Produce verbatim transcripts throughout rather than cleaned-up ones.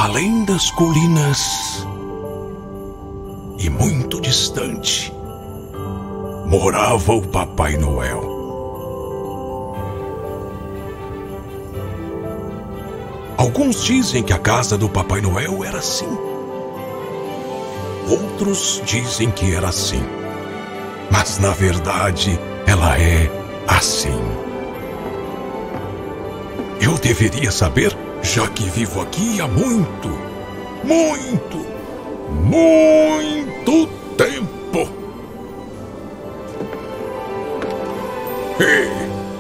além das colinas e muito distante, morava o Papai Noel. Alguns dizem que a casa do Papai Noel era assim. Outros dizem que era assim. Mas, na verdade, ela é assim. Eu deveria saber, já que vivo aqui há muito, muito, muito tempo. Hey.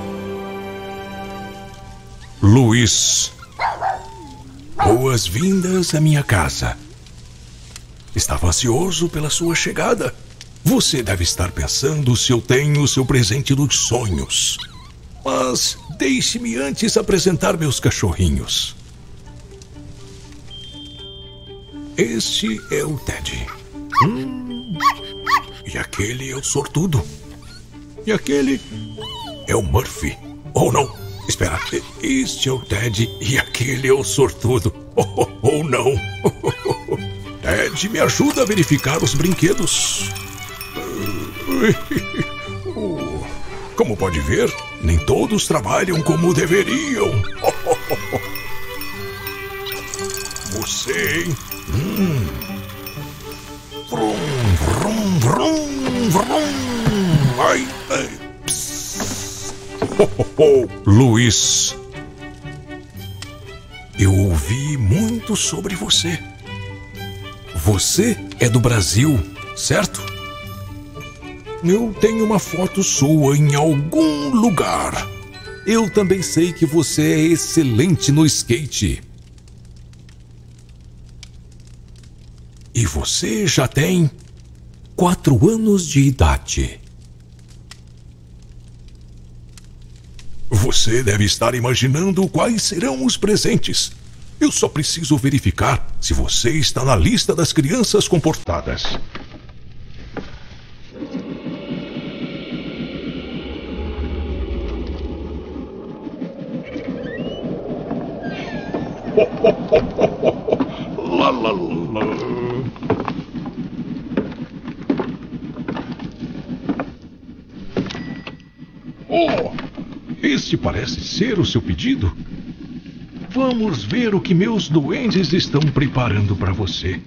Luiz, boas-vindas à minha casa. Estava ansioso pela sua chegada. Você deve estar pensando se eu tenho o seu presente dos sonhos. Mas deixe-me antes apresentar meus cachorrinhos. Este é o Ted. Hum, e aquele é o Sortudo. E aquele é o Murphy. Oh, não. Espera. Este é o Ted e aquele é o Sortudo. Oh, oh, oh não. Ted, me ajuda a verificar os brinquedos. Como pode ver, nem todos trabalham como deveriam. Você, hein? Hum. Vrum, vrum, vrum, vrum. Ai, ai. Oh, oh, oh. Luiz, eu ouvi muito sobre você. Você é do Brasil, certo? Eu tenho uma foto sua em algum lugar. Eu também sei que você é excelente no skate. E você já tem quatro anos de idade. Você deve estar imaginando quais serão os presentes. Eu só preciso verificar se você está na lista das crianças comportadas. Lá, lá, lá. Oh, este parece ser o seu pedido. Vamos ver o que meus duendes estão preparando para você.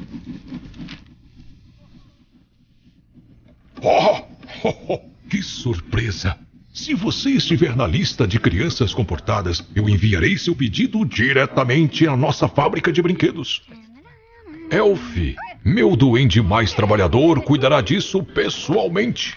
Oh, oh, oh, que surpresa! Se você estiver na lista de crianças comportadas, eu enviarei seu pedido diretamente à nossa fábrica de brinquedos. Elf, meu duende mais trabalhador, cuidará disso pessoalmente.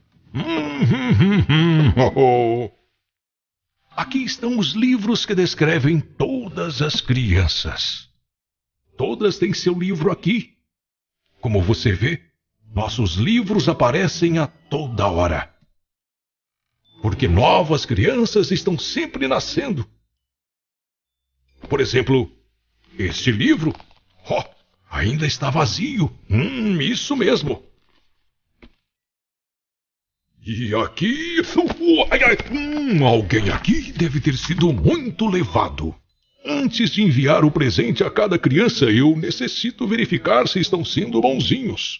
Aqui estão os livros que descrevem todas as crianças. Todas têm seu livro aqui. Como você vê, nossos livros aparecem a toda hora. Porque novas crianças estão sempre nascendo. Por exemplo, este livro, oh, ainda está vazio. Hum, isso mesmo. E aqui... Hum, alguém aqui deve ter sido muito levado. Antes de enviar o presente a cada criança, eu necessito verificar se estão sendo bonzinhos.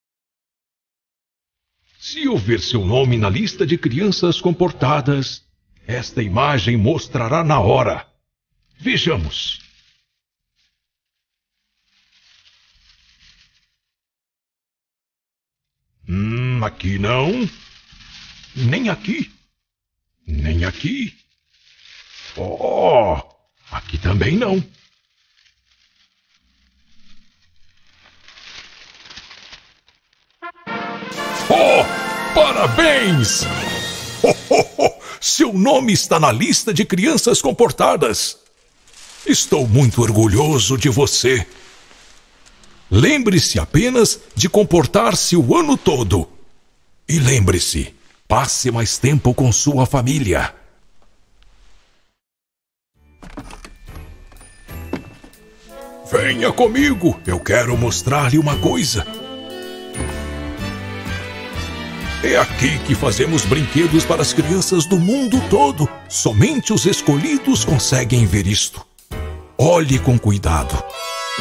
Se eu ver seu nome na lista de crianças comportadas, esta imagem mostrará na hora. Vejamos. Hum, aqui não. Nem aqui. Nem aqui. Oh, aqui também não. Oh, parabéns! Oh, oh, oh, seu nome está na lista de crianças comportadas. Estou muito orgulhoso de você. Lembre-se apenas de comportar-se o ano todo. E lembre-se, passe mais tempo com sua família. Venha comigo, eu quero mostrar-lhe uma coisa. É aqui que fazemos brinquedos para as crianças do mundo todo. Somente os escolhidos conseguem ver isto. Olhe com cuidado.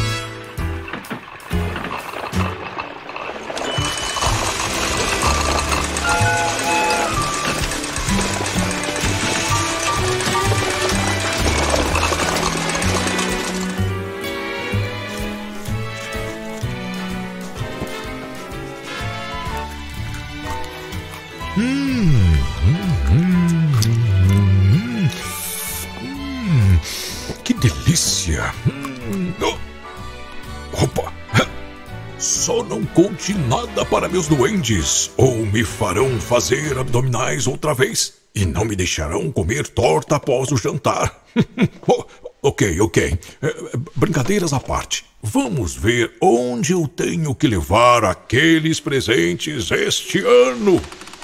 delícia! Hum, oh. Opa! Só não conte nada para meus duendes, ou me farão fazer abdominais outra vez, e não me deixarão comer torta após o jantar. oh, ok, ok. Brincadeiras à parte. Vamos ver onde eu tenho que levar aqueles presentes este ano.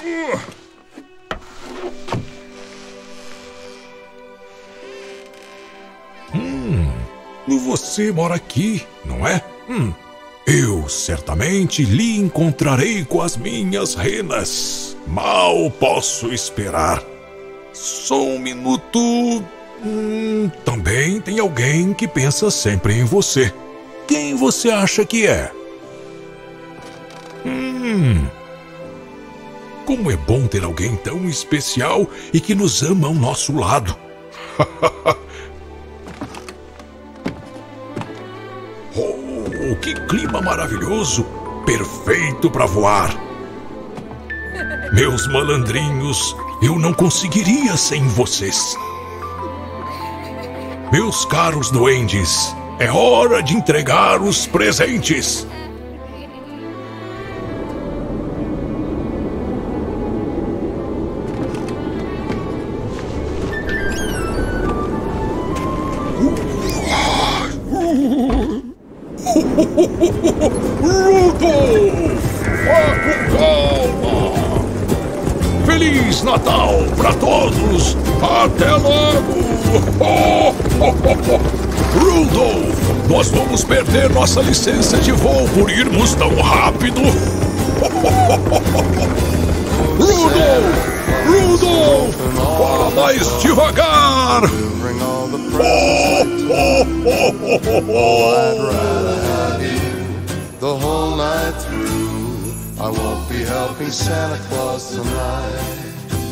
Hum, você mora aqui, não é? Hum, eu certamente lhe encontrarei com as minhas renas. Mal posso esperar. Só um minuto. Hum, também tem alguém que pensa sempre em você. Quem você acha que é? Hum. Como é bom ter alguém tão especial e que nos ama ao nosso lado. Oh, que clima maravilhoso! Perfeito para voar. Meus malandrinhos, eu não conseguiria sem vocês. Meus caros duendes, é hora de entregar os presentes. Rudolf! Vá com calma! Feliz Natal para todos! Até logo! Rudolf, nós vamos perder nossa licença de voo por irmos tão rápido! Rudolf! Rudolf! Vá mais devagar! The whole night through, I won't be helping Santa Claus tonight.